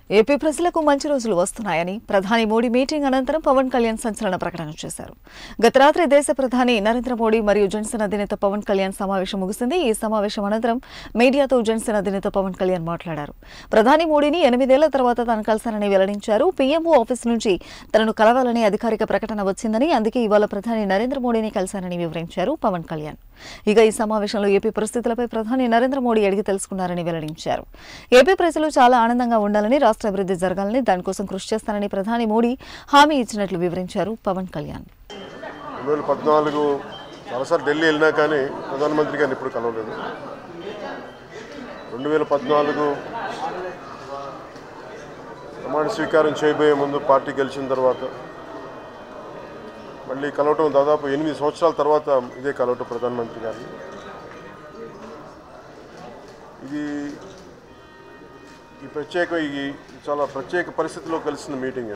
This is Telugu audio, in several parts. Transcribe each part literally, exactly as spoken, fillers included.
ఏపీ ప్రజలకు మంచి రోజులు వస్తున్నాయని ప్రధాని మోడీ మీటింగ్ అనంతరం పవన్ కళ్యాణ్ సంచలన ప్రకటన చేశారు. గత రాత్రి దేశ ప్రధాని నరేంద్ర మోడీ మరియు జనసేన అధినేత పవన్ కళ్యాణ్ సమావేశం ముగిసింది. ఈ సమావేశం అనంతరం మీడియాతో జనసేన అధినేత పవన్ కళ్యాణ్ మాట్లాడారు. ప్రధాని మోడీని ఎనిమిదేళ్ల తర్వాత తాను కలిశానని వెల్లడించారు. పీఎంఓ ఆఫీస్ నుంచి తనను కలవాలని అధికారిక ప్రకటన వచ్చిందని, అందుకే ఇవాళ ప్రధాని నరేంద్ర మోడీని కలిశానని వివరించారు పవన్ కళ్యాణ్. ఇక ఈ సమావేశంలో ఏపీ పరిస్థితులపై ప్రధాని నరేంద్ర మోడీ అడిగి తెలుసుకున్నారని వెల్లడించారు. ఏపీ ప్రజలు చాలా ఆనందంగా ఉండాలని, రాష్ట్ర అభివృద్ధి జరగాలని, దానికోసం కృషి చేస్తానని ప్రధాని మోడీ హామీ ఇచ్చినట్లు వివరించారు పవన్ కళ్యాణ్. రెండు వేల పద్నాలుగు చాలాసార్లు ఢిల్లీ వెళ్ళినా కానీ ప్రధానమంత్రి గారిని ఎప్పుడు కలవలేదు. రెండు వేల పద్నాలుగు ప్రమాణ స్వీకారం చేయబోయే ముందు పార్టీ గెలిచిన తర్వాత మళ్ళీ కలవటం దాదాపు ఎనిమిది సంవత్సరాల తర్వాత ఇదే కలవటం ప్రధానమంత్రి గారిని. ఇది ఈ ప్రత్యేక ఈ చాలా ప్రత్యేక పరిస్థితిలో కలిసిన మీటింగ్.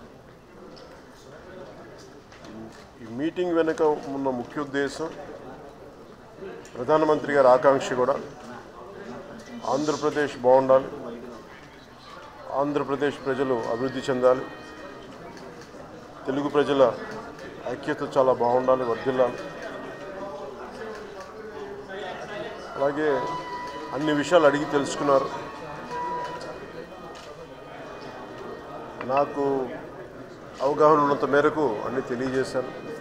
ఈ మీటింగ్ వెనుక ఉన్న ముఖ్య ఉద్దేశం ప్రధానమంత్రి గారి ఆకాంక్ష కూడా ఆంధ్రప్రదేశ్ బాగుండాలి, ఆంధ్రప్రదేశ్ ప్రజలు అభివృద్ధి చెందాలి, తెలుగు ప్రజల ఐక్యత చాలా బాగుండాలి, వర్ధిల్లాలి. అలాగే అన్ని విషయాలు అడిగి తెలుసుకున్నారు. నాకు అవగాహన ఉన్నంత మేరకు అన్నీ తెలియజేశాను.